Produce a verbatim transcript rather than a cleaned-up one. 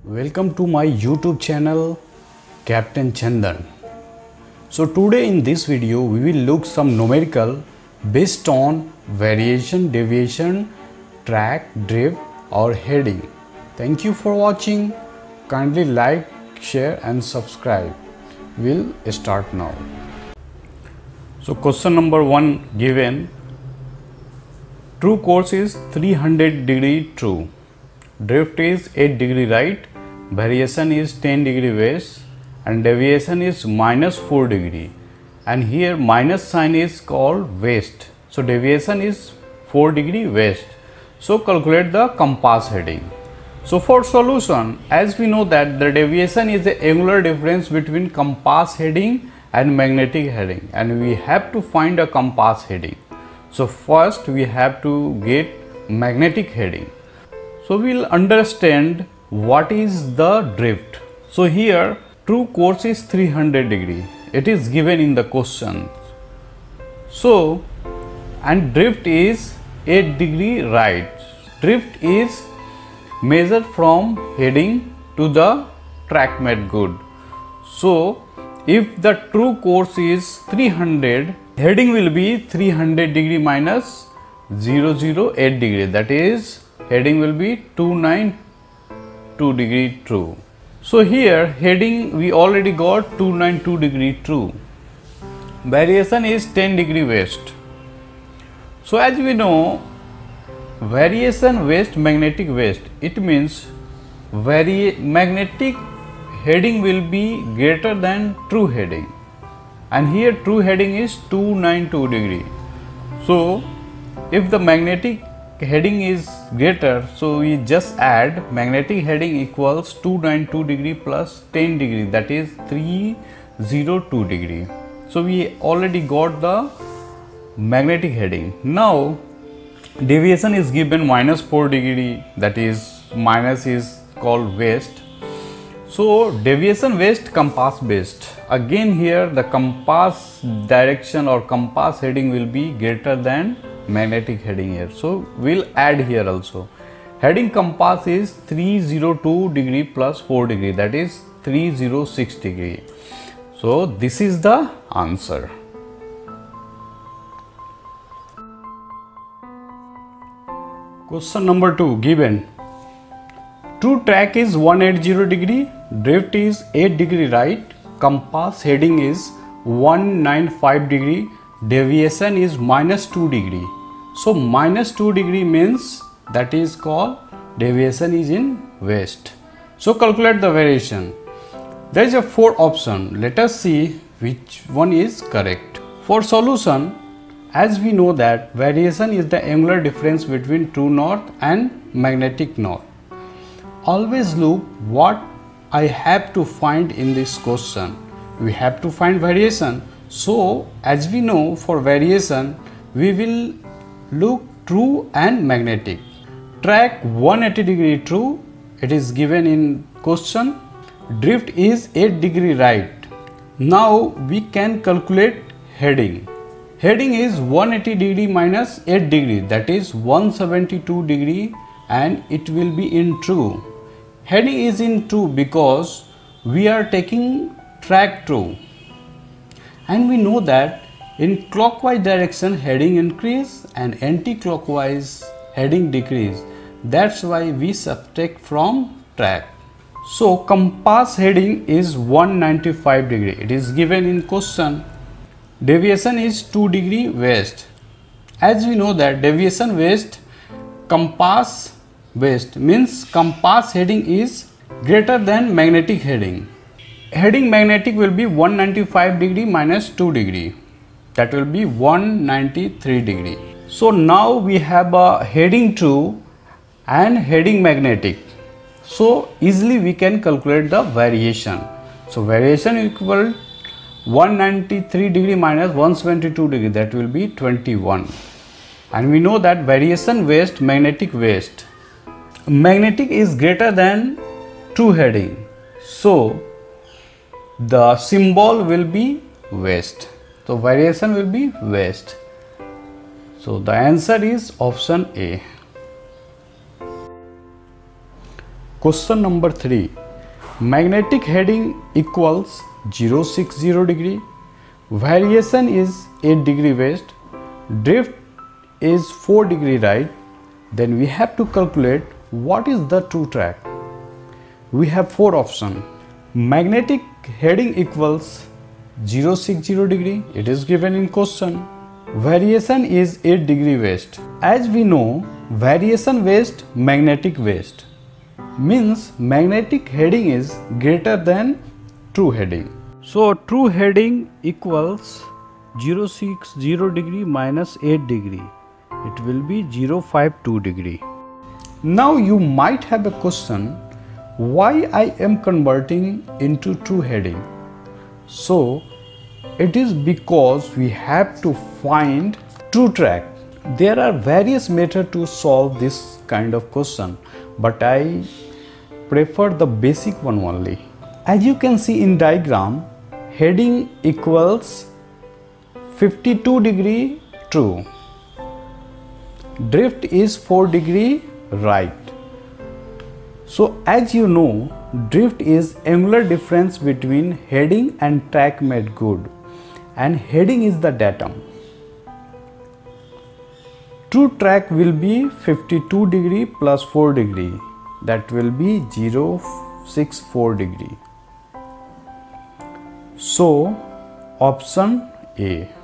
Welcome to my YouTube channel Captain Chandan. So today in this video we will look some numerical based on variation, deviation, track, drift or heading. Thank you for watching. Kindly like, share and subscribe. We'll start now. So question number one given. True course is three hundred degree true. Drift is eight degree right. Variation is ten degree west and deviation is minus four degree. And here minus sign is called west. So deviation is four degree west. So calculate the compass heading. So for solution, as we know that the deviation is the angular difference between compass heading and magnetic heading, and we have to find a compass heading. So first we have to get magnetic heading. So we'll understand what is the drift. So here true course is three hundred degree. It is given in the question. So and drift is eight degree right. Drift is measured from heading to the track made good. So if the true course is three hundred, heading will be three hundred degree minus zero zero eight degree, that is heading will be two hundred ninety-two degree true. So here heading we already got two hundred ninety-two degree true. Variation is ten degree west. So as we know, variation west, magnetic west, it means vari magnetic heading will be greater than true heading, and here true heading is two hundred ninety-two degree. So if the magnetic heading is greater, so we just add magnetic heading equals two hundred ninety-two degree plus ten degree, that is three hundred two degree. So we already got the magnetic heading. Now deviation is given minus four degree, that is minus is called west. So deviation west, compass based. Again here the compass direction or compass heading will be greater than magnetic heading here. So we'll add here also. Heading compass is three hundred two degree plus four degree, that is three hundred six degree. So this is the answer. Question number two given. True track is one hundred eighty degree, drift is eight degree right, compass heading is one hundred ninety-five degree, deviation is minus two degree. So minus two degree means that is called deviation is in west. So calculate the variation. There is a four option. Let us see which one is correct. For solution, as we know that variation is the angular difference between true north and magnetic north. Always look what I have to find in this question. We have to find variation. So as we know, for variation we will look true and magnetic. Track one hundred eighty degree true, it is given in question. Drift is eight degree right. Now we can calculate heading. Heading is one hundred eighty degree minus eight degree, that is one hundred seventy-two degree, and it will be in true. Heading is in true because we are taking track true, and we know that in clockwise direction heading increase and anti-clockwise heading decrease. That's why we subtract from track. So compass heading is one hundred ninety-five degree. It is given in question. Deviation is two degree west. As we know that deviation west, compass west means compass heading is greater than magnetic heading. Heading magnetic will be one hundred ninety-five degree minus two degree, that will be one hundred ninety-three degree. So now we have a heading true and heading magnetic. So easily we can calculate the variation. So variation equal one hundred ninety-three degree minus one hundred seventy-two degree, that will be twenty-one. And we know that variation west, magnetic west. Magnetic is greater than true heading, so the symbol will be west. So variation will be west. So the answer is option A. Question number three. Magnetic heading equals zero six zero degree. Variation is eight degree west. Drift is four degree right. Then we have to calculate what is the true track. We have four options. Magnetic heading equals zero six zero degree. It is given in question. Variation is eight degree west. As we know, variation west, magnetic west means magnetic heading is greater than true heading. So true heading equals zero six zero degree minus eight degree. It will be zero five two degree. Now you might have a question, why I am converting into true heading? So it is because we have to find true track. There are various methods to solve this kind of question, but I prefer the basic one only. As you can see in diagram, heading equals fifty-two degree true. Drift is four degree right. So as you know, drift is angular difference between heading and track made good, and heading is the datum. True track will be fifty-two degree plus four degree, that will be zero six four degree. So option A.